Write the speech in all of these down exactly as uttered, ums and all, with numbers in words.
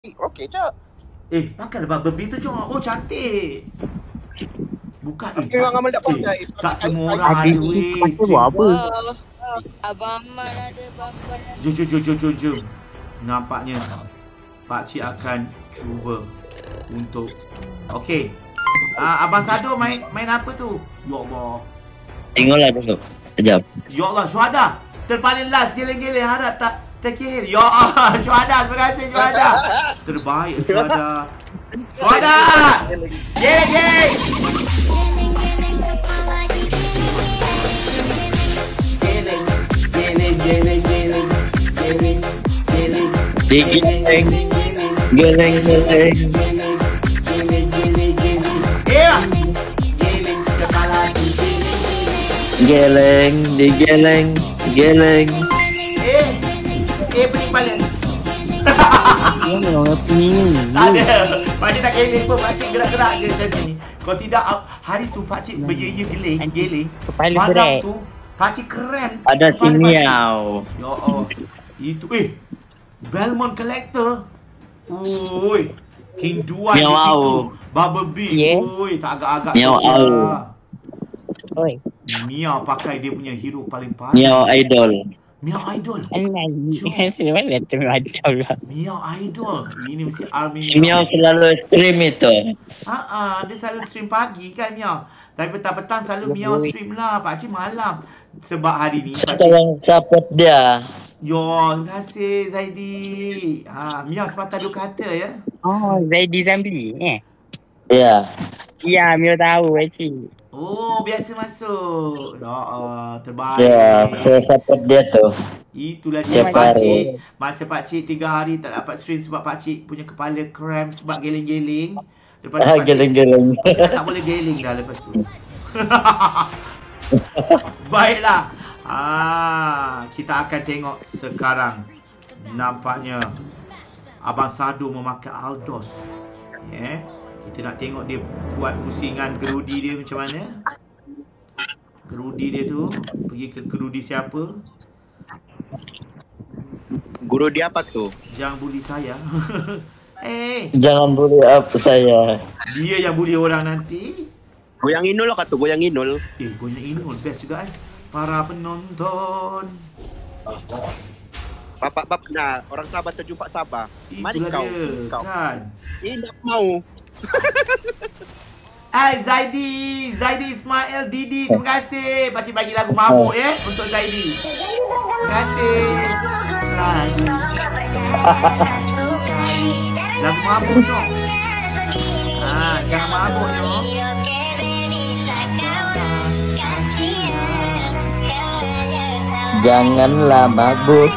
Okey, Cak. Eh, pakailah Bumblebee tu, Cok. Oh, cantik. Bukan, eh, Memang tak, Amal tak pakai. eh, tak semua I- orang I- ada, weh. Stream. apa? Wah, Abang Amal ada, Bambang ada. Jom, jom, jom, jom, jom, jom. Nampaknya Pakcik akan cuba untuk... Okey. Uh, Abang Sado main main apa tu? Ya Allah. Tengoklah dulu. Sekejap. Ya Allah, Syuhada. Terpaling last, geleng-geleng. Harap tak terkehil. Ya Allah, Syuhada. Terima kasih, Syuhada. Terbaik, Syuhada. Syuhada! Geleng-geleng! Geleng, geleng, geleng, geleng. Geleng, geleng. Digeleng. Geleng, geleng. Eh, geleng kepala Geleng, digeleng, geleng. Eh, eh pening kepala. Ya, memang pening. Tak ada. Pakcik tak geleng pun, pakcik gerak-gerak je macam ni. Kalau tidak, hari tu pakcik berjaya geleng, geleng. Kepala Malam berat. tu, pakcik keren. Ada kepala pakcik. simiau. Ya Allah. Itu, eh. Belmont Collector. Ui. King Duan di Miau situ. au. Bumblebee. Yeah. Ui, tak agak-agak. Miau tu au. lah. Oi, Miau pakai dia punya hero paling parah. miau idol. Miau Idol. Kan sudah mana tu miau idol lah. Miau Idol. Ini mesti army Si miau selalu stream itu. Ah, ah, dia selalu stream pagi kan Miau. Tapi petang-petang selalu Miau stream lah. Pakcik malam. Sebab hari ni Siapa pakcik... yang support dia? Yo, terima kasih Zaidi. Ha, Miau sepatah dua kata ya. Oh, Zaidi Zambi eh. Ya. Ya, Mio tahu actually. Oh, biasa masuk. Ya, uh, terbaik. Ya, saya support dia tu. Itulah dia Tiap pakcik. Masa pakcik tiga hari tak dapat stream sebab pakcik punya kepala cramp sebab geleng-geleng. Lepas tu Ah, pakcik geleng-geleng. tak boleh geling dah lepas tu. Baiklah. Ah, kita akan tengok sekarang. Nampaknya Abang Sado memakai Aldos. Ya. Yeah. Kita nak tengok dia buat pusingan gerudi dia macam mana. Gerudi dia tu pergi ke gerudi siapa? Guru dia apa tu? Jangan bully saya. Eh, Jangan bully apa saya. dia yang bully orang nanti. Goyang Inul lah kata, goyang Inul. Eh, goyang Inul best juga eh. Para penonton. Bapak-bapak nah, orang Sabah terjumpa Sabah. Mari Itulah kau, dia, kau. kan. Eh, tak mau. Hai Zaidi, Zaidi Ismail Didi, terima kasih. Pakcik bagi lagu mabuk ya untuk Zaidi. Terima kasih. Lagu, lagu mabuk Syok. Ah, jangan mabuk Syok. Janganlah mabuk.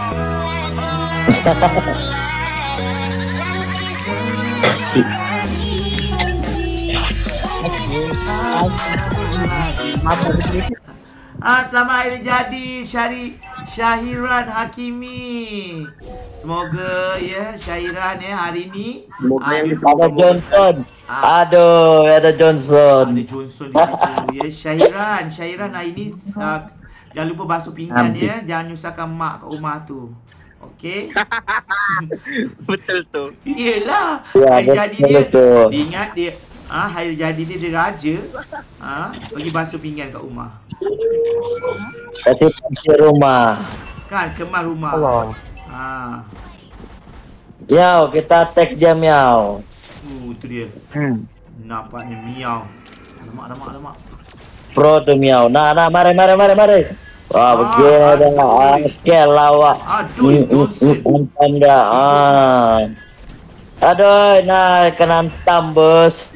Ah, selamat hari jadi Syari Syahiran Hakimi. Semoga ya Syahiran ya hari ni. Semoga ah, yang dia- Ada Johnson. Ah, Aduh, ada Johnson. ada Johnson di situ ya. Syahiran, Syahiran hari ni uh, jangan lupa basuh pinggan Ambil. ya. Jangan nyusahkan mak kat rumah tu. Okey. betul tu. Yelah. Ya, Hari jadi betul dia. tu. Dia ingat dia ah hari jadi dia dia raja. Ah, pergi basuh pinggan kat rumah. Kasih kunci rumah. Kan kemas rumah. Allah. Ah. Miau, kita tag dia miau. Uh, tu dia. Hmm. Nampaknya miau. Alamak, alamak, alamak. Pro tu miau. Nah, nah, mari, mari, mari, mari. Wah, Ah, begini dah. aduh. Skel lawak. Aduh, Johnson. Umpan dah. Ah. Aduh, nah, kena hantam, bos.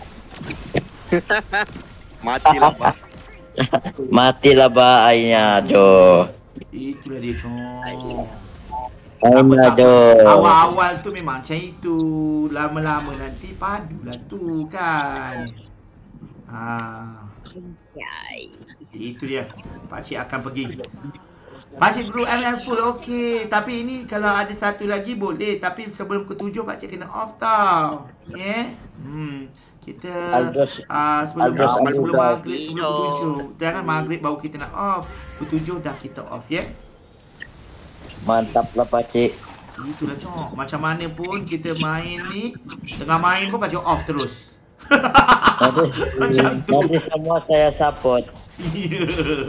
Matilah, Pak. Matilah baiknya, aduh. Itulah dia, Cong. Aina, aduh. Awal-awal tu memang macam itu. Lama-lama nanti padulah tu kan. Ah. Itu dia. Pakcik akan pergi. Pakcik group M L full okey. Tapi ini kalau ada satu lagi boleh. Tapi sebelum ketujuh pakcik kena off tau. Ya. Yeah? Hmm. Kita Aldos- uh, sebelum Aldos uh, sebelum Abuda. maghrib sebelum ketujuh. Jangan maghrib baru kita nak off. Ketujuh dah kita off ya. Yeah? Mantap lah, Pakcik. Itulah cok. Macam mana pun kita main ni, tengah main pun baca off terus. Nanti, Macam tu. nanti semua saya support. Ya.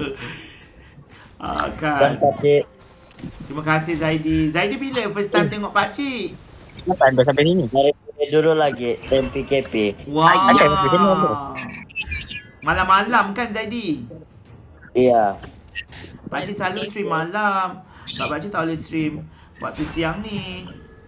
Ah, Dan kan. pakcik. Terima kasih Zaidi. Zaidi bila first time tengok pakcik? Kenapa anda sampai sini? Dari dulu lagi, time P K P. Wah. Ada macam mana tu? Malam-malam kan Zaidi? Iya. Pakcik selalu stream malam. Sebab pakcik tak boleh stream waktu siang ni.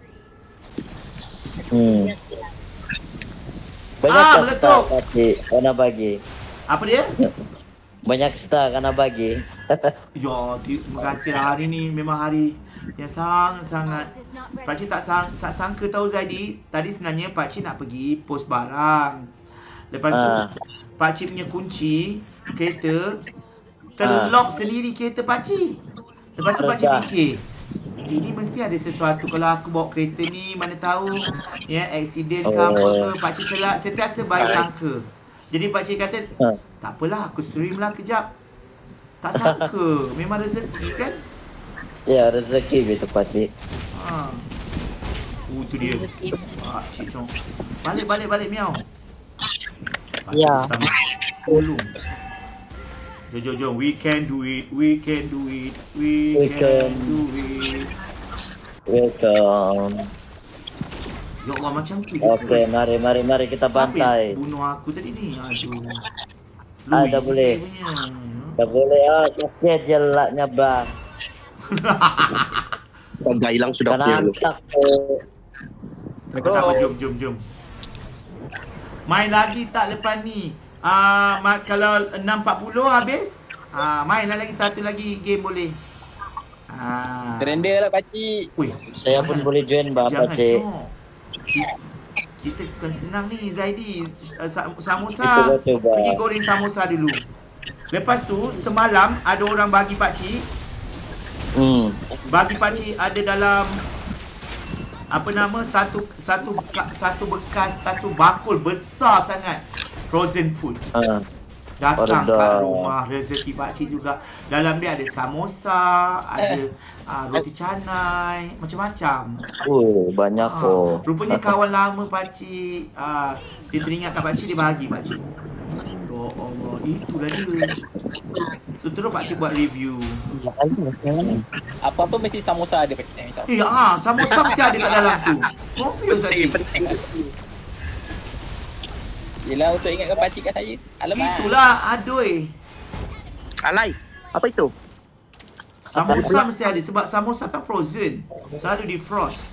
Hmm. Banyak Ah, ah, meletup. star pakcik, karena bagi. Apa dia? Banyak star karena bagi. Ya, terima kasih lah. Hari ni memang hari yang sangat-sangat pakcik tak, sang, tak sangka tahu Zaidi. Tadi sebenarnya pakcik nak pergi post barang. Lepas tu Ah. pakcik punya kunci kereta terlock sendiri kereta pakcik. Lepas tu pakcik Sedap. fikir, ini mesti ada sesuatu. Kalau aku bawa kereta ni, mana tahu ya, accident ke Oh. apa-apa. Pakcik selak, sentiasa baik sangka. Jadi pakcik kata, Ah. tak apalah, aku stream lah kejap. Tak sangka, memang rezeki kan? Ya, rezeki gitu pakcik. Ha. Oh, tu dia. Ah, cik Chong. Balik, balik, balik, miau. Ya. Tolong. Jom, jom, jom. We can do it. We can do it. We, We can, can. do it. Welcome. Ya Allah, macam tu je. Okey, mari, mari, mari kita Siapa bantai. yang bunuh aku tadi ni? Aduh. Ah, Louis dah boleh. punya. Tak boleh ah, sakit jelaknya bang. Tanda hilang sudah Karena punya lu. antak tu. Tak apa, jom, jom, jom. Main lagi tak lepas ni? Ah, uh, kalau enam empat puluh habis, ah, uh, mainlah lagi satu lagi game boleh. Ah. Surrender lah pakcik. Ui, Saya pun boleh join bang jangan pakcik. cok. Ki- Kita senang ni Zaidi. Uh, sa- Samosa. Cuba, cuba. Pergi goreng samosa dulu. Lepas tu semalam ada orang bagi pakcik, Hmm. bagi pakcik ada dalam apa nama satu satu beka, satu bekas satu bakul besar sangat frozen food. Ah. Datang Order. kat rumah rezeki pakcik juga. Dalam dia ada samosa, ada uh, roti canai, macam-macam. Oh, banyak Ah, oh. rupanya kawan lama pakcik, uh, dia teringat kat pakcik, dia bagi pakcik. Ya Allah, itulah dia. So terus pakcik buat review. Apa-apa mesti samosa ada pakcik. Misal. Eh, ah, samosa mesti ada kat dalam tu. Confused tadi. Yelah untuk ingatkan pakcik kat saya. Alamak. Itulah, aduh. Alai. Apa itu? Samosa mesti ada sebab samosa kan frozen. Selalu defrost.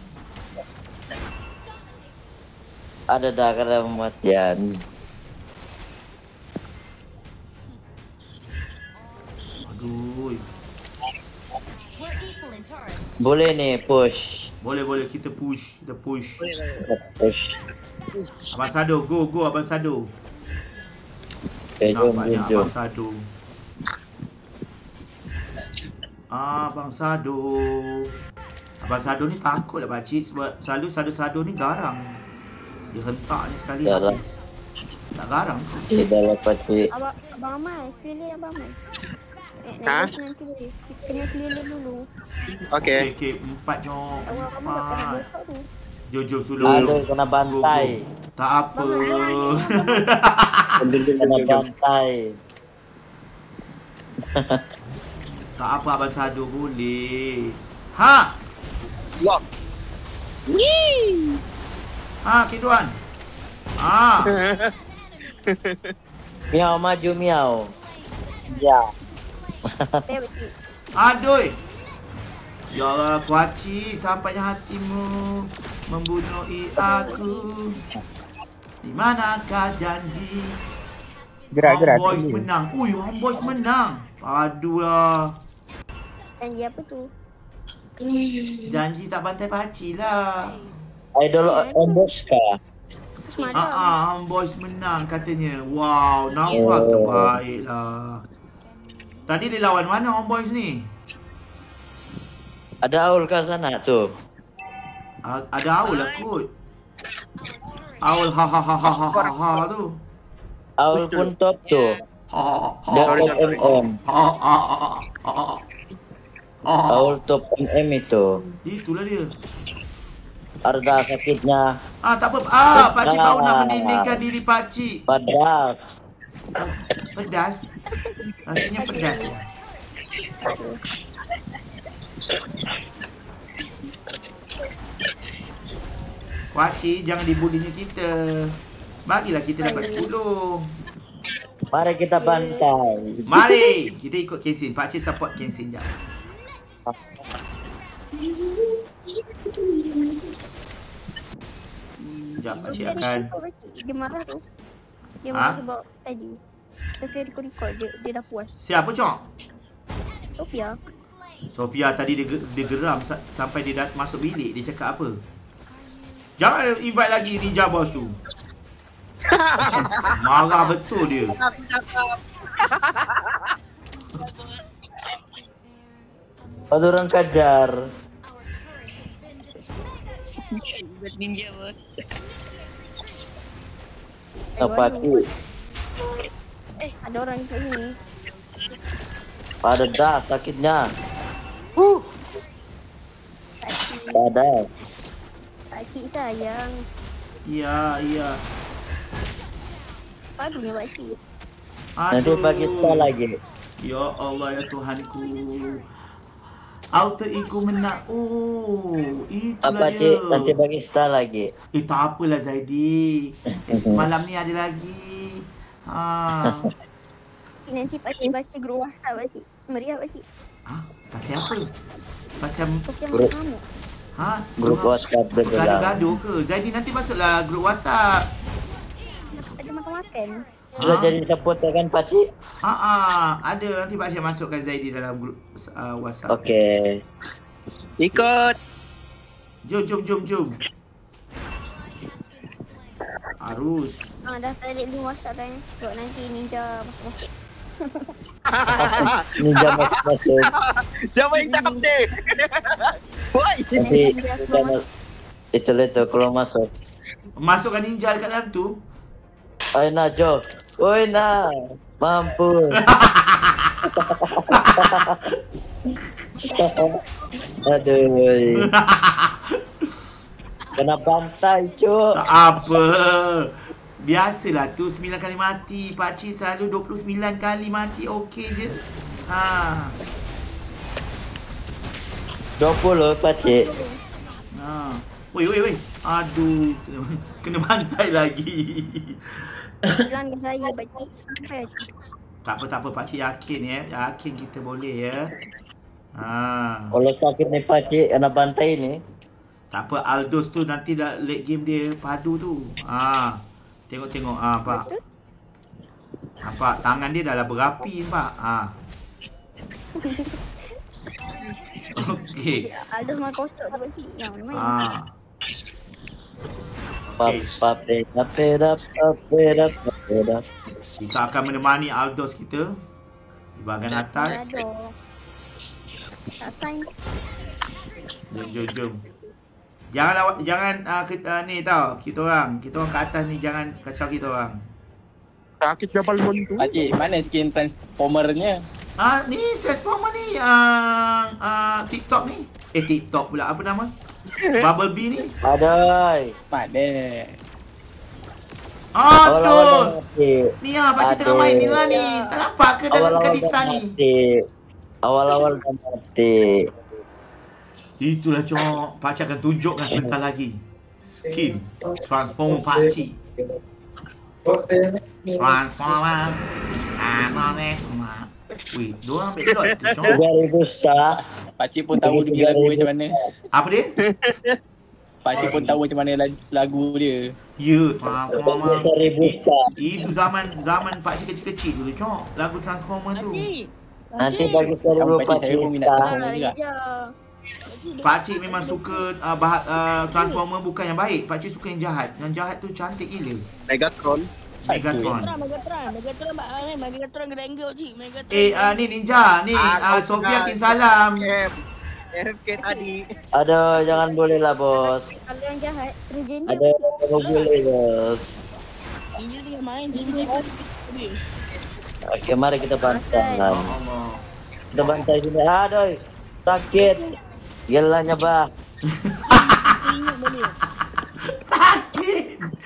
Ada dah karena kematian. Aduh. Boleh nih push. Boleh, boleh. Kita push. Kita push. Push. Abang Sado, go, go Abang Sado. Okay, jom, Nampaknya jom, jom. Abang Sado. Abang Sado. Abang Sado ni takut lah pakcik sebab selalu Sado-Sado ni garang. Dia hentak ni sekali. Dah lah. Tak garang. Eh, dah lah pakcik. Abang, Abang Amal, clear Abang Amal. Eh, Ha? nanti nanti boleh. Kita kena clear dulu. Okey. Okey, okey. Empat jom. Abang Amal tak pernah Empat. besok tu. Jom, jom sulu. Aduh, kena bantai. Go, go. Tak apa. Kena bantai. Tak apa Abang Sado boleh. Ha! Lock. Ha, Kiduan. Ha. Miau maju miau. Ya. Eh, betul. Aduh. Ya Allah, kuaci sampainya hatimu membunuh aku. Di manakah janji? Gerak-gerak. Homeboys menang. Ui, Homeboys menang. Aduh. Janji apa tu? Janji tak bantai paci lah. Idol Omboska. Semalam. Ah, ah, Homeboys menang katanya. Wow, nampak Oh. terbaik lah. Tadi dia lawan mana Homeboys ni? Ada Aul kat sana tuh. A- Ada Aul lah kot. Aul ha ha ha ha ha ha ha tu. Aul pun top tuh. Ha ha Dia ha top M M. ha ha ha ha. Oh, Auto M M itu. itulah dia. Harga sakitnya Ah, tak apa. Ah, Pakcik baru nak mendindingkan diri Pakcik. pedas. Pedas. Rasanya pedas. Pakcik, jangan dibulinya kita. Bagilah kita dapat sepuluh. Mari kita bantai. Mari, kita ikut Kensin. Pakcik support Kensin jap. Sekejap, Pakcik akan... Dia marah tu. Dia Ha? marah sebab tadi. Sofia record-record, dia, dia dah puas. Siapa, Cok? Sofia. Sofia tadi dia, ge- dia geram sa- sampai dia dah masuk bilik. Dia cakap apa? Jangan invite lagi Ninja Boss tu. Marah betul dia. Aku cakap. Ada orang kajar. Buat ninja bos. Apa tu? Eh, ada orang kat sini. Pada dah sakitnya. Pakcik. Pada. Pakcik sayang. Ya, ya. Padunya pakcik. Nanti bagi star lagi. Ya Allah ya Tuhanku. Alter ego menang. Oh, itulah Apa dia. cik? Nanti bagi star lagi. Eh, tak apalah Zaidi. Malam ni ada lagi. Ha. Nanti pakcik baca grup WhatsApp pakcik. Meriah pakcik. Ha? Pasal apa? Pasal Sofia Grup. mengamuk. ha? Grup WhatsApp bergerak. Gaduh-gaduh ke? Zaidi nanti masuklah grup WhatsApp. Ada makan-makan. Sudah jadi supporter kan pakcik? Ha ah, ada nanti Pak Syah masukkan Zaidi dalam grup uh, WhatsApp. Okey. Ikut. Jom jom jom jom. Harus. Ah, dah tarik link WhatsApp dah ni. Sebab nanti ninja masuk-masuk. Ninja masuk-masuk. Siapa yang cakap ni? Woi. Nanti ninja masuk. Itu itu kalau masuk. Masukkan ninja dekat dalam tu. Oi na Jo. Oi na. Mampu. Aduh. Kena bantai cuk. Tak apa. Biasalah tu sembilan kali mati. Pakcik selalu dua puluh sembilan kali mati. Okey je. Ha. dua puluh pakcik. Ha. Woi woi woi. Aduh. Kena bantai lagi. Bilang ke saya pakcik. Sampai pakcik. Tak apa tak apa Pakcik yakin ya. Yakin kita boleh ya. Ha. Kalau sakit ni pakcik kena bantai ni. Tak apa Aldos tu nanti dah late game dia padu tu. Ha. Tengok-tengok ah ha, pak. Nampak tangan dia dah lah berapi pak. Ha. Okey. Ada rumah kosong tu pakcik. Yang mana main. Ha. Papa peda peda peda peda. Kita akan menemani Aldos kita di bahagian atas. Ada. Tak sign. Jom jom jom. Jangan lawat, jangan uh, ke, uh, ni tau. Kita orang, kita orang kat atas ni jangan kacau kita orang. Sakit jabal mon tu. Pakcik, mana skin transformernya? Ah ni transformer ni uh, uh, TikTok ni. Eh TikTok pula apa nama? Bubble Bee ni. Aduh. Mana? Aduh. mati. Ni ah pakcik tengah main ni lah ni. Tak nampak ke dalam Awal-awal kadita dah ni? mati. Awal-awal dah mati. Itulah cok. Pakcik akan tunjukkan sebentar lagi. Skin transformer pakcik. Transformer. Transformer. Weh, diorang ambil lot tu cok. tiga ribu star. Pakcik pun tahu dia lagu macam mana. Apa dia? Pakcik pun tahu macam mana lag- lagu dia. Ya, Transformer. seribu I- star. Itu zaman zaman pakcik kecil-kecil dulu cok. Lagu Transformer tu. Pakcik. Nanti bagi seribu Pakcik, saya pakcik pun minat star. tahu juga. Pakcik memang suka uh, bahas uh, Transformer bukan yang baik. Pakcik suka yang jahat. Yang jahat tu cantik gila. Megatron. Megatron. Megatron, Megatron, Megatron, Megatron, Megatron kena angle cik, Megatron. Eh, uh, ni Ninja. Ni Ah, uh, kau Sofia suka. kin salam. F. F K tadi. Aduh, jangan boleh lah bos. Kalau yang jahat, kerja dia Ada kalau boleh bos. Ninja tengah main, Ninja habis. Okey, mari kita bantai. Oh Allah. Kita bantai sini. Aduh. Sakit. Gelanya bah. Ingat balik. Sakit.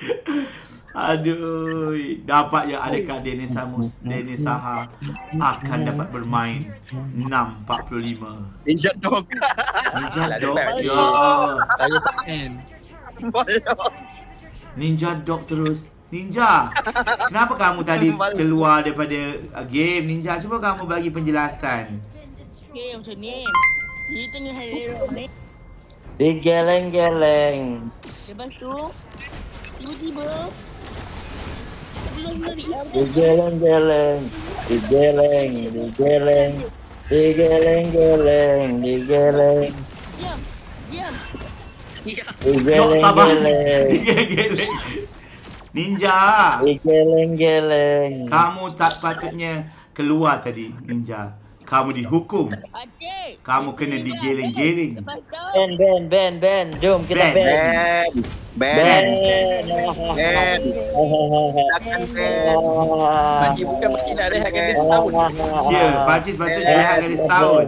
Aduh, dapat ya adakah Dennis Samus, Dennis Saha akan dapat bermain enam empat puluh lima. Ninja dog. Ninja Dog. Lah, Ya. Saya tak kan. Ninja Dog terus. Ninja, kenapa kamu tadi keluar daripada uh, game Ninja? Cuba kamu bagi penjelasan. Okay, macam ni. Dia tengah hero ni. Digeleng-geleng. Lepas tu, tiba-tiba dia lari. Digeleng-geleng. Digeleng, digeleng. Digeleng-geleng, digeleng. Diam, diam. Yok, tabah. Digeleng-geleng. Geleng. Ninja, Digeleng-geleng. kamu tak patutnya keluar tadi, Ninja. Kamu dihukum. Adik. Kamu kena digeleng-geleng. Lepas tu, Ben, Ben, Ben, Ben. Jom kita Ben. Ben. Ben. Ben. Ben. Takkan Ben. Pakcik bukan pakcik nak rehatkan dia setahun. Ya, Pakcik sepatutnya rehat dari setahun.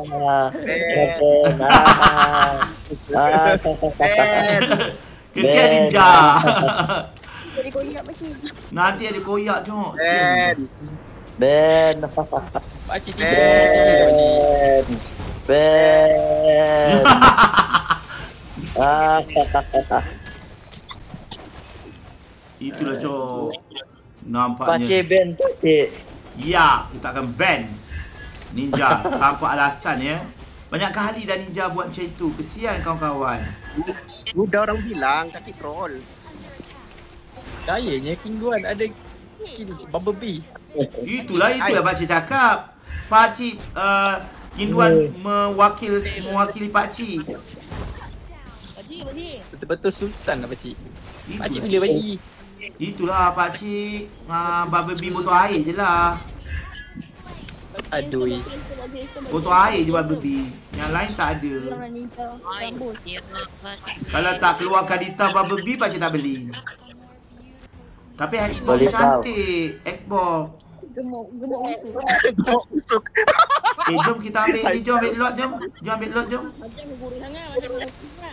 Ben. Kesian Ninja. Jadi koyak macam ni. Nanti ada koyak, Cok. Ben. Sian. Ben. Pakcik tiga pakcik. Ben. Ben. Ah. Itulah, Cok. Nampaknya. Pakcik Ben pakcik. Ya, kita akan ban Ninja tanpa alasan ya. Banyak kali dah Ninja buat macam itu. Kesian kawan-kawan. Udah orang bilang kaki troll. Kayaknya King Duan ada skill Bumblebee. Itulah itulah pakcik cakap. Pakcik uh, Kinduan mewakil mewakili pakcik. pakcik, pakcik. Betul-betul sultan lah pakcik. Pakcik Itulah, bila bagi? itulah pakcik uh, Bumblebee botol air je lah. Aduh. Botol air je Bumblebee. Yang lain tak ada. Jangan ninja. Rambut. Kalau tak keluarkan Dita Bumblebee pakcik tak beli. Tapi Xbox Boleh cantik. Xbox. Gemuk, gemuk musuh. Busuk. Eh jom kita ambil ni, jom ambil lot jom. Jom ambil lot jom. Macam gurih sangat, macam gurih sangat.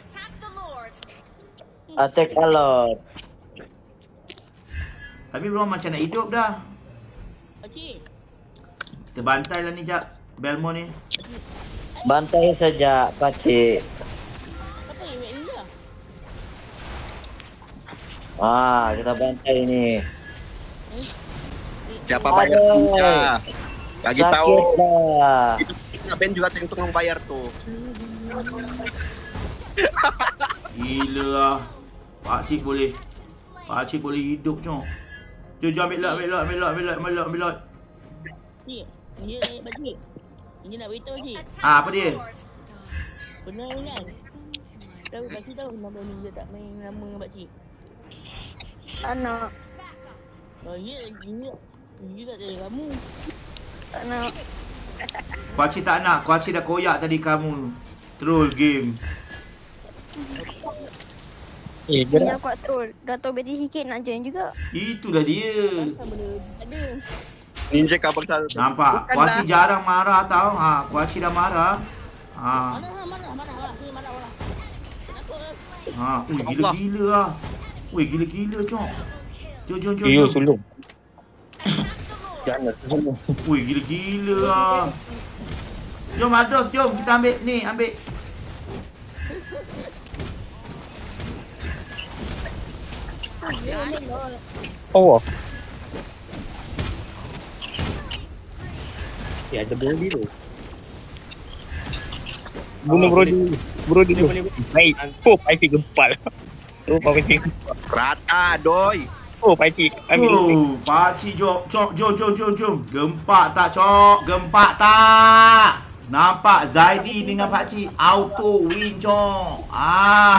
Attack alert. Tapi belum macam nak hidup dah. Pakcik, Kita bantai lah ni jap. Belmo ni. Bantai saja pakcik. apa yang buat ni lah? Ah, kita bantai ni. Siapa bayar Aduh. ninja? Bagi tahu. Sakit dah. Itu Ben juga tentu yang bayar tuh. Gila lah. Pakcik boleh. Pakcik boleh hidup cok. Jom jom ambil lot, ambil lot, ambil lot, ambil lot, ambil lot, ambil lot. Pakcik, ni nak pakcik. Ni nak beritahu pakcik. Ah, apa dia? Benar kan? Tahu pakcik tahu kenapa ninja tak main lama dengan pakcik? Tak nak. Oh ya, ninja. Ninja tak ada kamu. Tak nak. Pakcik tak nak. Pakcik dah koyak tadi kamu. Troll game. Eh, Ninja gerak. kuat troll. Dah tahu beti sikit nak join juga. Itulah dia. Kenapa benda ada? Ninja kabar selalu. Nampak? Pakcik jarang marah tau. Ha, pakcik dah marah. Ha. Mana ha, mana mana lah, sini mana orang. Kenapa? Ha, ui gila-gila lah. Ui gila-gila cok. Jom jom jom. Yo, jom. tolong. Jangan tolong. Ui gila-gila lah. Jom Adros, jom kita ambil ni, ambil. Oh. Ya, ada Brody tu. Bunuh Brody. Brody tu. Baik. Oh, pakcik gempal. Oh, pakcik. Rata doi. Oh, pakcik. Ambil dulu. Oh, pakcik jom, cok, jom, jom, jom, jom. Gempak tak, cok? Gempak tak? Nampak Zaidi dengan pakcik auto win, cok. Ah.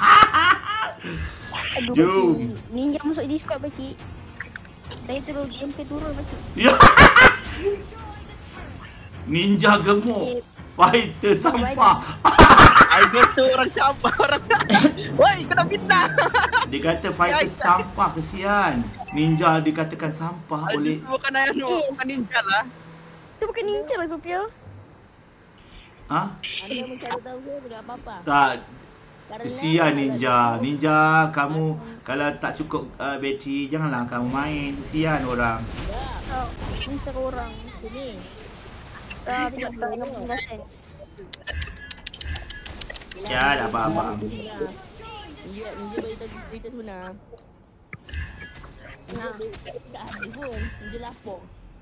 Aduh Jom. pakcik. Ninja masuk di squad pakcik. Saya terus sampai turun pakcik. Ya. Ninja gemuk. Fighter sampah. I guess tu orang siapa orang. Woi, kena fitnah. Dia kata fighter sampah, kesian. Ninja dikatakan sampah oleh Bukan ayah no, bukan ninja lah. Itu bukan ninja lah Sophia. Ha? Anda mencari tahu saya tidak apa-apa. Tak. Karena Kesian Ninja. Ninja, kamu kalau tak cukup uh, bateri, janganlah kamu main. Kesian orang. Oh, ini seorang. Sini. Tak, tidak tak nak tinggal sen. Ya, dah faham. Ninja, Ninja berita berita sebenar. Nah, tak habis pun. Ninja lapor.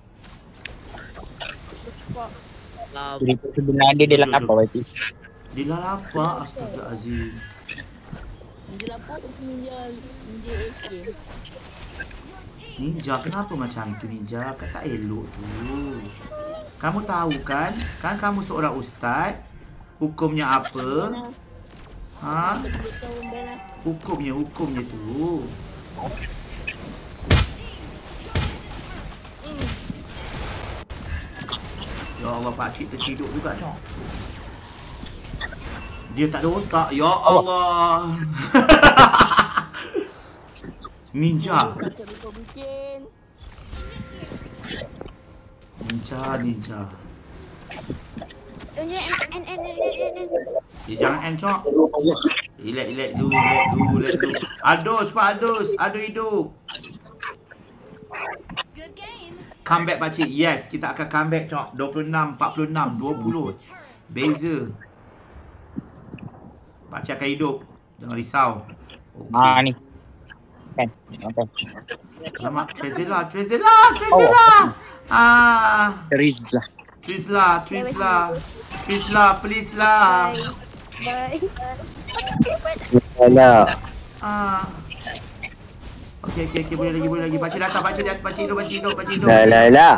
Cerita sebenar dia dia lapar berarti. Dia dah lapar. Astagfirullahalazim. Ninja lapor tapi Ninja Ninja A K. Ninja, kenapa macam tu Ninja? Kan tak elok tu. Kamu tahu kan? Kan kamu seorang ustaz. Hukumnya apa? Ha? Hukumnya, hukumnya tu. Ya Allah, pakcik tertidur juga tau. Dia tak ada otak. Ya Allah. Ninja. Ninja, ninja. N N N N N. Dia jangan end cok. Relax, relax dulu, relax dulu, relax dulu. Adus, cepat adus. Adu hidup. Comeback pakcik. Yes, kita akan comeback cok. dua puluh enam, empat puluh enam, dua puluh. Beza. Pakcik akan hidup. Jangan risau. Okay. Ah ni. Kan. Kan. Alamak, Trezella, Trezella, Trezella. Ah. Rizla. Trizla, Trizla. Trizla, please lah. Bye. Alah. Ah. Okey, okey, okey, boleh lagi, boleh lagi. Pakcik datang, pakcik datang, pakcik hidup, pakcik hidup, pakcik hidup. Dah lah lah.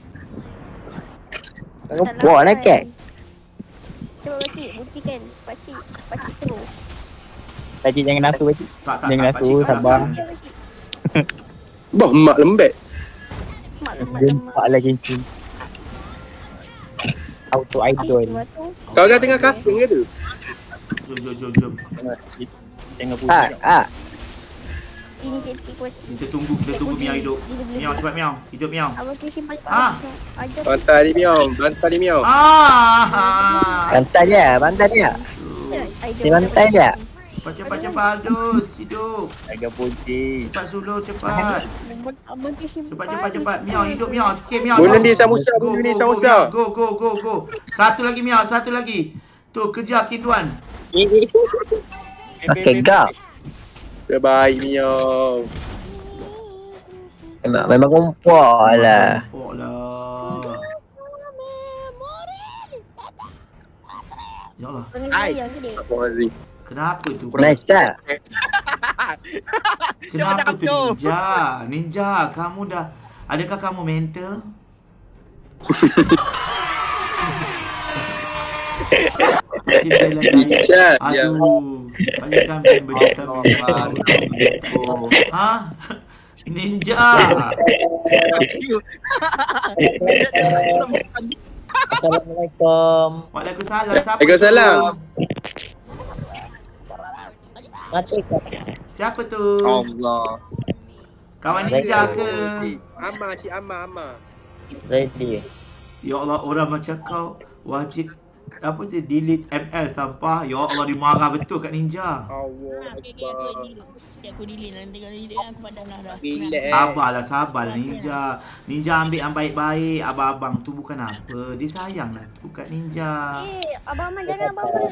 Buat lah kek. Cuba pakcik, buktikan. Pakcik, pakcik terus. Pakcik jangan nafsu pakcik. Tak, tak, Jangan tak, nafsu, pakcik. sabar. Bah, mak lembek. Mak lemak Jumpa lah cincin. Auto idol. Kau kan tengah casting ke tu? Jom, jom, jom, jom. Tengah Ah, pusing. ah. Ini cantik pakcik. Kita tunggu, kita tunggu Miao hidup. Miao, cepat Miao. Hidup Miao. Abang tu simpan Ah. Ajar. Bantai ni Miao, bantai ni Miao. Ah. Bantai dia, bantai dia. Dia bantai dia. Cepat, cepat, cepat. Adus, hidup. Agak putih. Cepat Sulu, cepat. Abang tu simpan. Cepat, cepat, cepat. Miao, hidup Miao. Okey, Miao. Bunuh go. dia samusa, Go, bunuh dia go, go, samusa. Miao. Go, go, go, go. Satu lagi Miao, satu lagi. Tu, kejar Kinduan. Okey, gap. Terbaik Miao. Memang, memang kumpul lah. Oh lah. Ya Allah. Jangan sayang ke dia? Apa Aziz? Kenapa tu? Nice tak? Kenapa tu Ninja? Ninja, kamu dah... Adakah kamu mental? Ninja, dia. Aduh. Banyak kami berjuta baru. Ha? Ninja. Assalamualaikum. Waalaikumsalam. Siapa Waalaikumsalam. tu? Mati kau. Siapa tu? Allah. Kawan ninja ke? Amma, Cik Amma, Amma. Ready. Ya Allah, orang macam kau wajib apa dia delete M L sampah. Ya Allah, dia marah betul kat ninja. Allah Okey, okey, aku delete. Okey, aku delete nanti kalau delete aku padam lah dah. Relax. Sabarlah, sabarlah ninja. Ninja ambil yang baik-baik. Abang-abang tu bukan apa. Dia sayang lah tu kat ninja. Eh, Abang Man jangan Abang Man.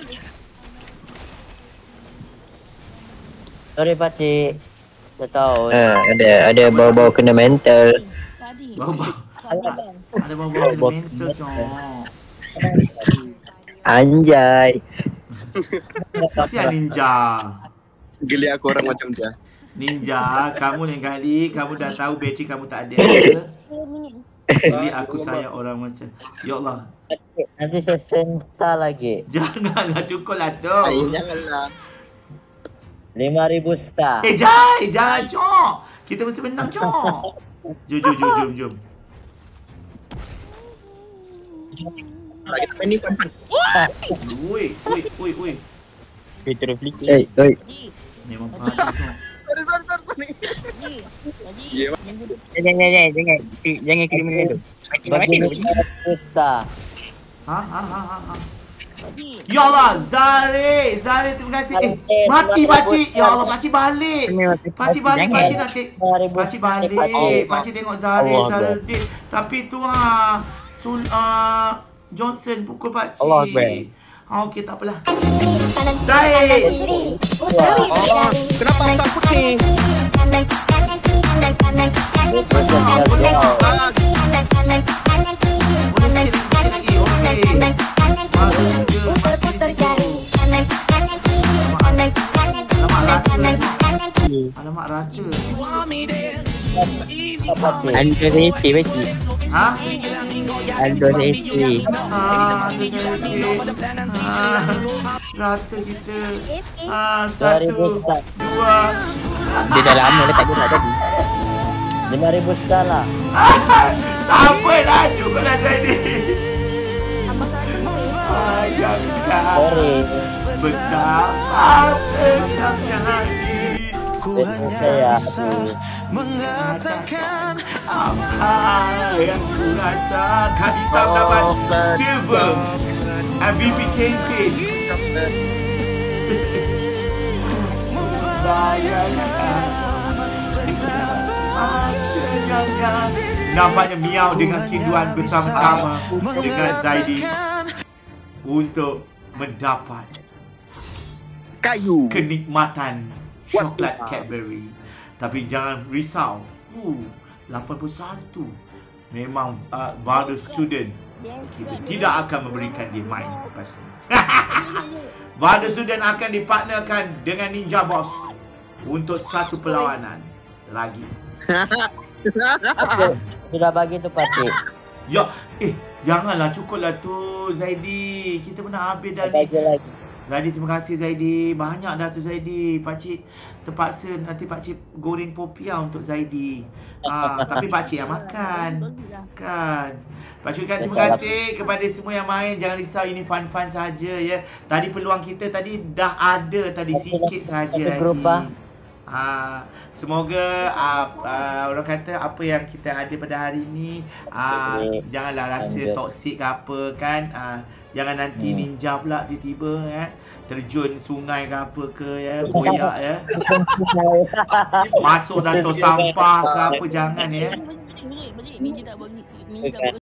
Sorry pakcik. Tak tahu. Eh, ada ada bau-bau kena mental. Tadi. Bau-bau. Abang. Ada bau-bau mental cok. Anjay. Kasihan ninja. Geli aku orang macam dia. Ninja, kamu lain kali kamu dah tahu bateri kamu tak ada. Jadi aku sayang orang macam. Ya Allah. Nanti saya senta lagi. Janganlah, cukup lah tu. Ay, janganlah. lima ribu star. Eh, Jai, jangan cok. Kita mesti menang cok. Jom, jom, jom, jom, jom. Kita main ni pan-pan. Ui, ui, ui, ui. Okay, terus flicker. Eh, oi. Ji, Memang panas cok. Sorry, sorry, sorry. Ji. Haji. Ya, Yang duduk. Jangan, jangan, jangan. Jangan kirim benda tu. Mati, mati. Bagi lima ribu star. Ha, ha, ha, ha, ha. Pakcik. Ya Allah, Zari, Zari terima kasih. Eh, mati pakcik. Ya Allah, pakcik balik. Pakcik balik, pakcik nak tengok. Pakcik balik. Pakcik tengok Zari, Zari. Tapi tu ah, Sul ah Johnson pukul pakcik. Allah Akbar. Ah, okey tak apalah. Zai. Oh, kenapa aku takut ni? Alamak rata. Aldo Resi pakcik. Ha? Aldo Resi. Ah, ah, rata kita. Ah, Dua ribu satu, star. dua. Dia dah lama dah tak gerak tadi. Lima ribu star lah. Tak apa lah, cukup lah tadi. Ayangkan Sorry. betapa pendamnya hati. Itu saya. Mengatakan apa yang ku rasakan. Hitam dapat silver M V P campaign. Bayangkan nampaknya Miao dengan Kinduan bersama-sama dengan Zaidi untuk mendapat Kayu. kenikmatan coklat Cadbury. Tapi jangan risau. Uh, lapan puluh satu. Memang uh, Valdo student kita tidak akan memberikan dia main lepas ni. Valdo student akan dipartnerkan dengan Ninja Boss untuk satu perlawanan lagi. Sudah bagi tu pakcik. Ya, eh janganlah cukuplah tu Zaidi. Kita pernah habis dah ni. Bagi lagi. Zaidi terima kasih Zaidi. Banyak dah tu Zaidi. Pakcik terpaksa nanti pakcik goreng popiah untuk Zaidi. Ah, tapi pakcik yang makan. Kan. Pakcik kan terima kasih kepada semua yang main. Jangan risau, ini fun-fun saja ya. Tadi peluang kita tadi dah ada tadi sikit saja lagi. Grup ah. Ah, semoga uh, uh, orang kata apa yang kita ada pada hari ni uh, janganlah rasa toksik ke apa kan. Uh, jangan nanti ninja pula tiba-tiba eh terjun sungai ke apa ke ya, koyak ya. Masuk dalam tong sampah ke apa, jangan ya. Ni tak bagi, ni tak bagi.